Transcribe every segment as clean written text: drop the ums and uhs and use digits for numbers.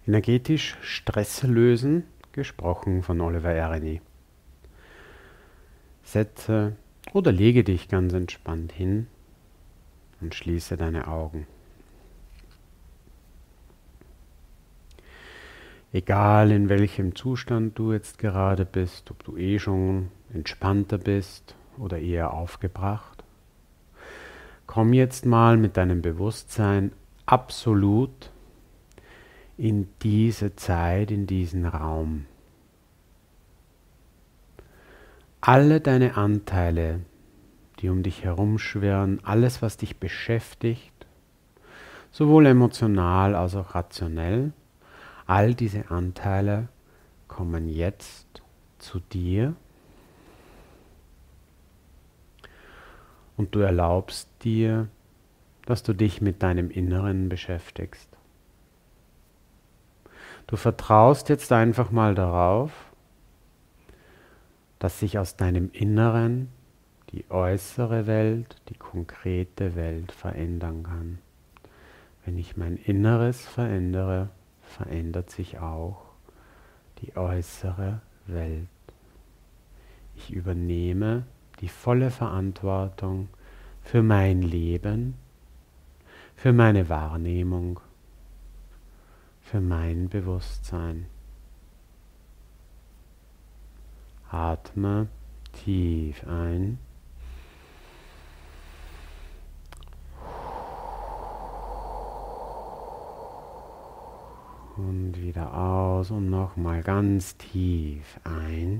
Energetisch Stress lösen, gesprochen von Oliver Erni. Setze oder lege dich ganz entspannt hin und schließe deine Augen. Egal in welchem Zustand du jetzt gerade bist, ob du schon entspannter bist oder eher aufgebracht, komm jetzt mal mit deinem Bewusstsein absolut in diese Zeit, in diesen Raum. Alle deine Anteile, die um dich herum schwirren, alles, was dich beschäftigt, sowohl emotional als auch rationell, all diese Anteile kommen jetzt zu dir und du erlaubst dir, dass du dich mit deinem Inneren beschäftigst. Du vertraust jetzt einfach mal darauf, dass sich aus deinem Inneren die äußere Welt, die konkrete Welt verändern kann. Wenn ich mein Inneres verändere, verändert sich auch die äußere Welt. Ich übernehme die volle Verantwortung für mein Leben, für meine Wahrnehmung, für mein Bewusstsein. Atme tief ein. Und wieder aus und nochmal ganz tief ein.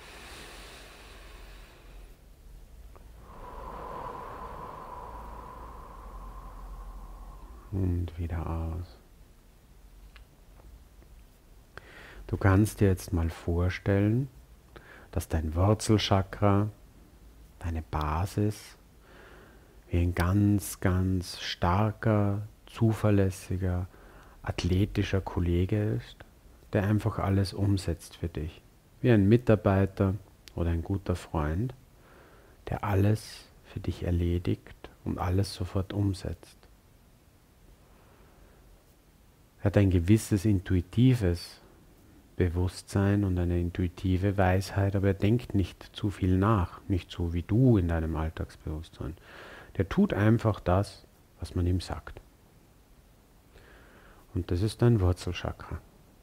Und wieder aus. Du kannst dir jetzt mal vorstellen, dass dein Wurzelchakra, deine Basis, wie ein ganz, ganz starker, zuverlässiger, athletischer Kollege ist, der einfach alles umsetzt für dich. Wie ein Mitarbeiter oder ein guter Freund, der alles für dich erledigt und alles sofort umsetzt. Er hat ein gewisses intuitives Bewusstsein und eine intuitive Weisheit, aber er denkt nicht zu viel nach, nicht so wie du in deinem Alltagsbewusstsein. Der tut einfach das, was man ihm sagt. Und das ist dein Wurzelchakra.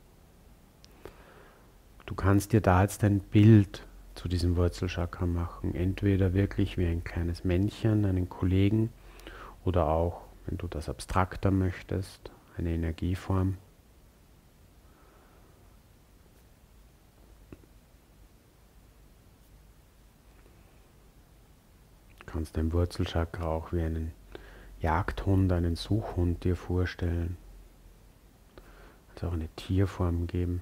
Du kannst dir da jetzt ein Bild zu diesem Wurzelchakra machen. Entweder wirklich wie ein kleines Männchen, einen Kollegen, oder auch, wenn du das abstrakter möchtest, eine Energieform. Du kannst dein Wurzelchakra auch wie einen Jagdhund, einen Suchhund dir vorstellen. Es auch eine Tierform geben.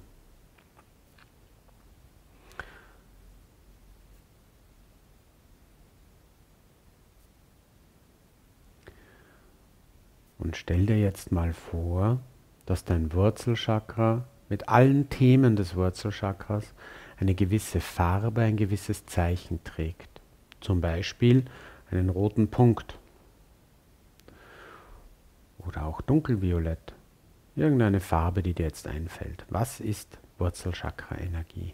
Und stell dir jetzt mal vor, dass dein Wurzelchakra mit allen Themen des Wurzelchakras eine gewisse Farbe, ein gewisses Zeichen trägt. Zum Beispiel einen roten Punkt oder auch dunkelviolett. Irgendeine Farbe, die dir jetzt einfällt. Was ist Wurzelchakra-Energie?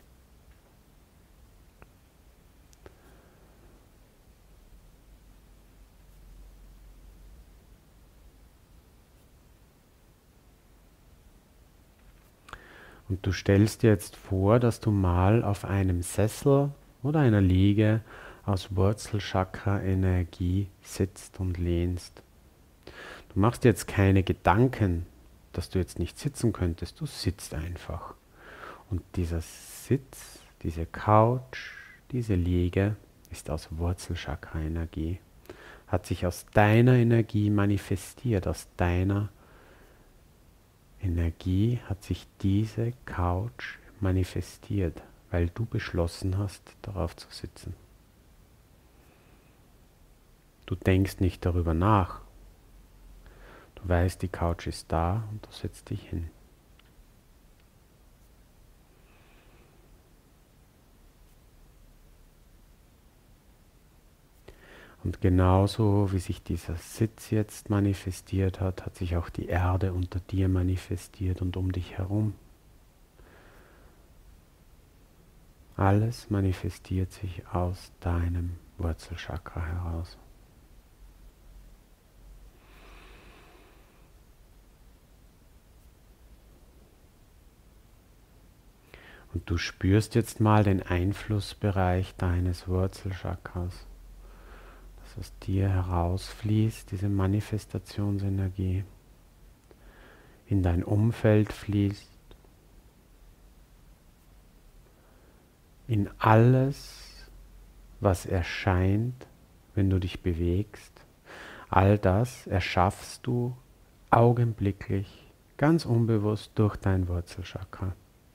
Und du stellst dir jetzt vor, dass du mal auf einem Sessel oder einer Liege aus Wurzelchakra-Energie sitzt und lehnst. Du machst jetzt keine Gedanken, dass du jetzt nicht sitzen könntest. Du sitzt einfach. Und dieser Sitz, diese Couch, diese Liege ist aus Wurzelchakra-Energie. Hat sich aus deiner Energie manifestiert, aus deiner Energie hat sich diese Couch manifestiert, weil du beschlossen hast, darauf zu sitzen. Du denkst nicht darüber nach. Du weißt, die Couch ist da und du setzt dich hin. Und genauso wie sich dieser Sitz jetzt manifestiert hat, hat sich auch die Erde unter dir manifestiert und um dich herum. Alles manifestiert sich aus deinem Wurzelchakra heraus. Und du spürst jetzt mal den Einflussbereich deines Wurzelchakras, dass aus dir herausfließt, diese Manifestationsenergie, in dein Umfeld fließt, in alles, was erscheint, wenn du dich bewegst. All das erschaffst du augenblicklich, ganz unbewusst durch dein Wurzelchakra.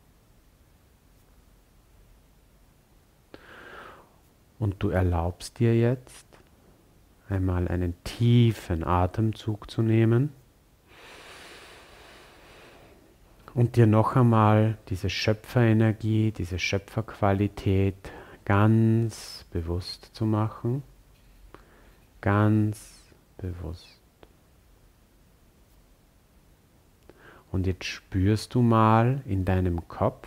Und du erlaubst dir jetzt, einmal einen tiefen Atemzug zu nehmen und dir noch einmal diese Schöpferenergie, diese Schöpferqualität ganz bewusst zu machen. Ganz bewusst. Und jetzt spürst du mal in deinem Kopf,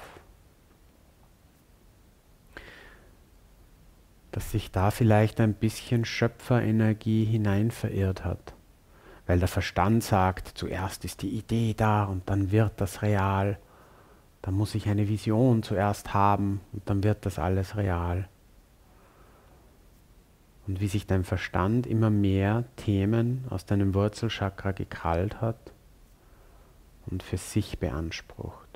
dass sich da vielleicht ein bisschen Schöpferenergie hinein verirrt hat. Weil der Verstand sagt, zuerst ist die Idee da und dann wird das real. Dann muss ich eine Vision zuerst haben und dann wird das alles real. Und wie sich dein Verstand immer mehr Themen aus deinem Wurzelchakra gekrallt hat und für sich beansprucht.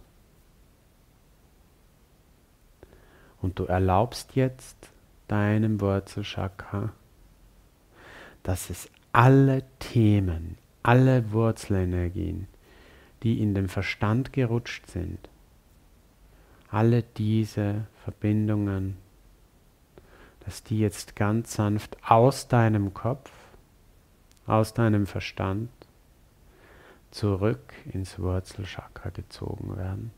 Und du erlaubst jetzt deinem Wurzelchakra, dass es alle Themen, alle Wurzelenergien, die in den Verstand gerutscht sind, alle diese Verbindungen, dass die jetzt ganz sanft aus deinem Kopf, aus deinem Verstand zurück ins Wurzelchakra gezogen werden.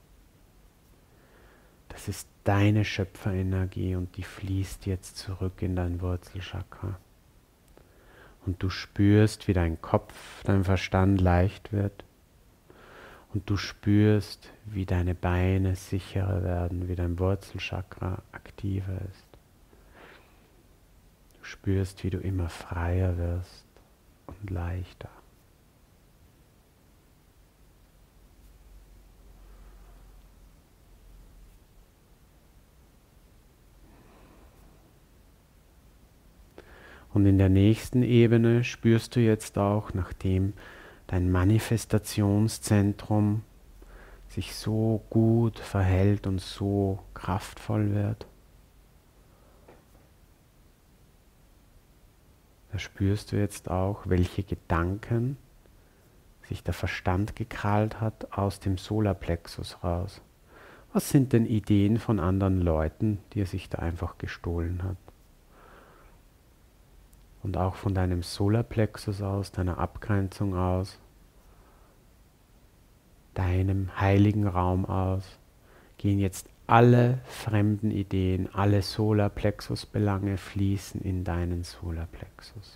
Das ist deine Schöpferenergie und die fließt jetzt zurück in dein Wurzelchakra. Und du spürst, wie dein Kopf, dein Verstand leicht wird. Und du spürst, wie deine Beine sicherer werden, wie dein Wurzelchakra aktiver ist. Du spürst, wie du immer freier wirst und leichter. Und in der nächsten Ebene spürst du jetzt auch, nachdem dein Manifestationszentrum sich so gut verhält und so kraftvoll wird, da spürst du jetzt auch, welche Gedanken sich der Verstand gekrallt hat aus dem Solarplexus raus. Was sind denn Ideen von anderen Leuten, die er sich da einfach gestohlen hat? Und auch von deinem Solarplexus aus, deiner Abgrenzung aus, deinem heiligen Raum aus, gehen jetzt alle fremden Ideen, alle Solarplexus-Belange fließen in deinen Solarplexus.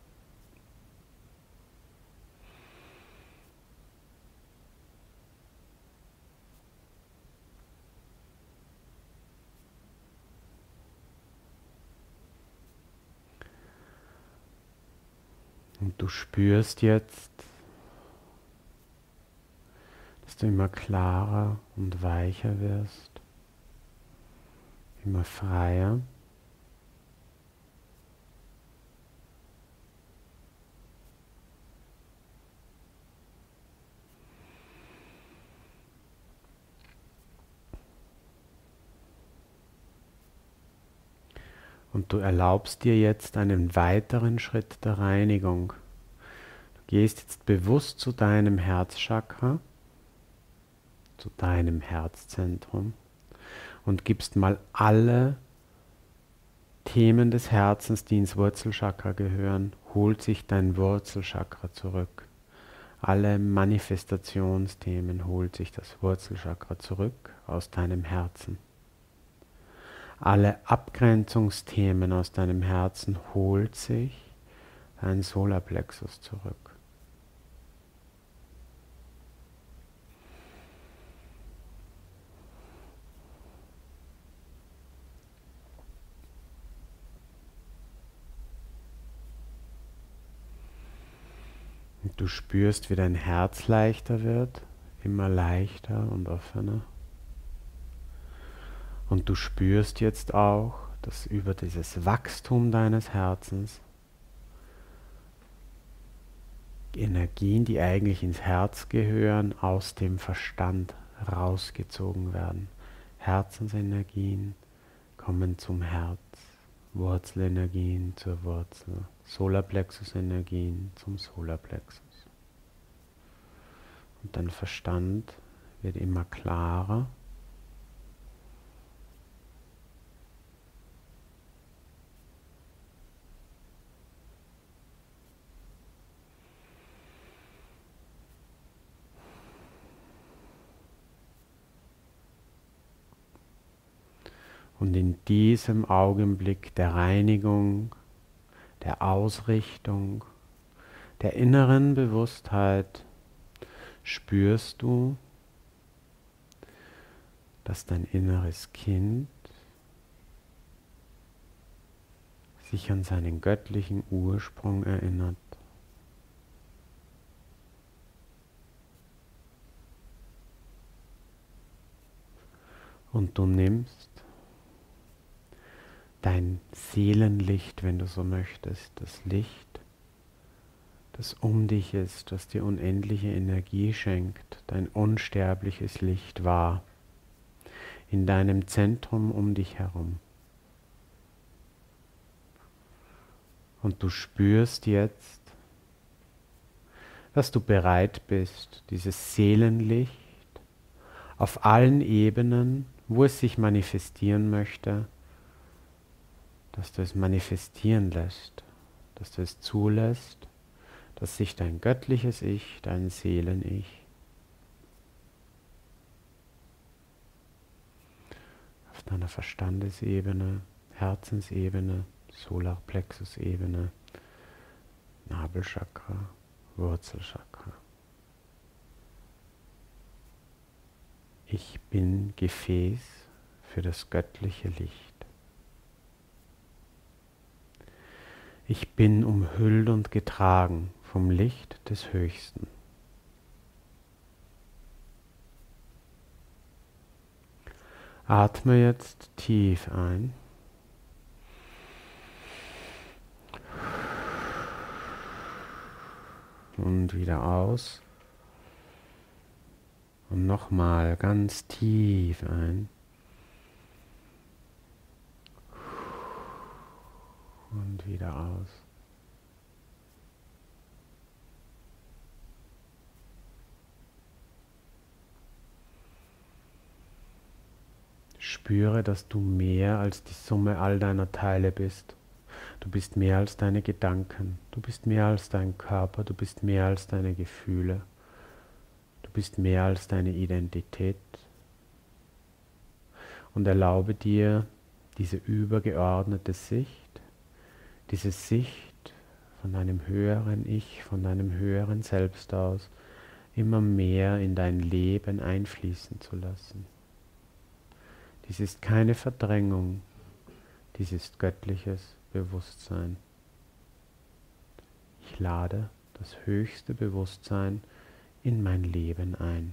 Und du spürst jetzt, dass du immer klarer und weicher wirst, immer freier. Und du erlaubst dir jetzt einen weiteren Schritt der Reinigung. Du gehst jetzt bewusst zu deinem Herzchakra, zu deinem Herzzentrum und gibst mal alle Themen des Herzens, die ins Wurzelchakra gehören, holt sich dein Wurzelchakra zurück. Alle Manifestationsthemen holt sich das Wurzelchakra zurück aus deinem Herzen. Alle Abgrenzungsthemen aus deinem Herzen holt sich dein Solarplexus zurück. Und du spürst, wie dein Herz leichter wird, immer leichter und offener. Und du spürst jetzt auch, dass über dieses Wachstum deines Herzens Energien, die eigentlich ins Herz gehören, aus dem Verstand rausgezogen werden. Herzensenergien kommen zum Herz, Wurzelenergien zur Wurzel, Solarplexusenergien zum Solarplexus. Und dein Verstand wird immer klarer. Und in diesem Augenblick der Reinigung, der Ausrichtung, der inneren Bewusstheit spürst du, dass dein inneres Kind sich an seinen göttlichen Ursprung erinnert. Und du nimmst dein Seelenlicht, wenn du so möchtest, das Licht, das um dich ist, das dir unendliche Energie schenkt, dein unsterbliches Licht wahr, in deinem Zentrum um dich herum. Und du spürst jetzt, dass du bereit bist, dieses Seelenlicht auf allen Ebenen, wo es sich manifestieren möchte, dass du es manifestieren lässt, dass du es zulässt, dass sich dein göttliches Ich, dein Seelen-Ich auf deiner Verstandesebene, Herzensebene, Solarplexus-Ebene, Nabelchakra, Wurzelchakra. Ich bin Gefäß für das göttliche Licht. Ich bin umhüllt und getragen vom Licht des Höchsten. Atme jetzt tief ein. Und wieder aus. Und nochmal ganz tief ein. Und wieder aus. Spüre, dass du mehr als die Summe all deiner Teile bist. Du bist mehr als deine Gedanken. Du bist mehr als dein Körper. Du bist mehr als deine Gefühle. Du bist mehr als deine Identität. Und erlaube dir diese übergeordnete Sicht, diese Sicht von deinem höheren Ich, von deinem höheren Selbst aus, immer mehr in dein Leben einfließen zu lassen. Dies ist keine Verdrängung, dies ist göttliches Bewusstsein. Ich lade das höchste Bewusstsein in mein Leben ein.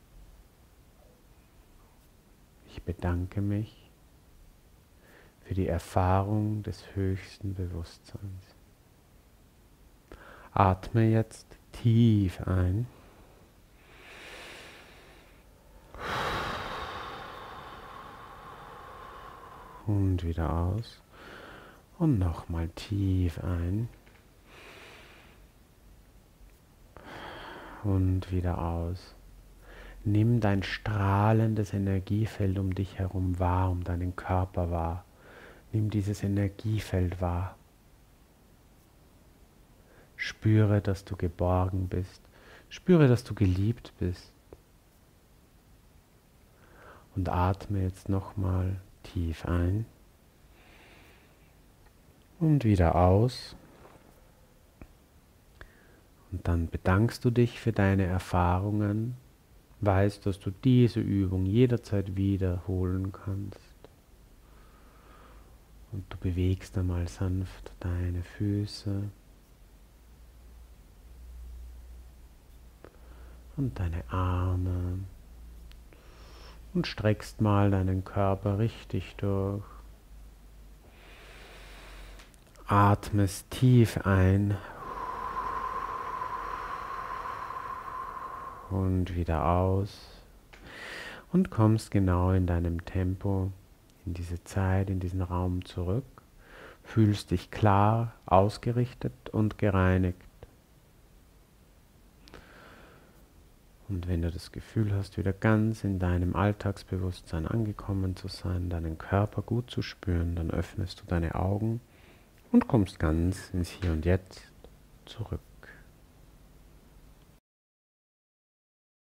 Ich bedanke mich für die Erfahrung des höchsten Bewusstseins. Atme jetzt tief ein. Und wieder aus. Und nochmal tief ein. Und wieder aus. Nimm dein strahlendes Energiefeld um dich herum wahr, um deinen Körper wahr. Nimm dieses Energiefeld wahr. Spüre, dass du geborgen bist. Spüre, dass du geliebt bist. Und atme jetzt nochmal tief ein und wieder aus. Und dann bedankst du dich für deine Erfahrungen, weißt, dass du diese Übung jederzeit wiederholen kannst. Und du bewegst einmal sanft deine Füße und deine Arme und streckst mal deinen Körper richtig durch. Atmest tief ein und wieder aus und kommst genau in deinem Tempo in diese Zeit, in diesen Raum zurück, fühlst dich klar, ausgerichtet und gereinigt. Und wenn du das Gefühl hast, wieder ganz in deinem Alltagsbewusstsein angekommen zu sein, deinen Körper gut zu spüren, dann öffnest du deine Augen und kommst ganz ins Hier und Jetzt zurück.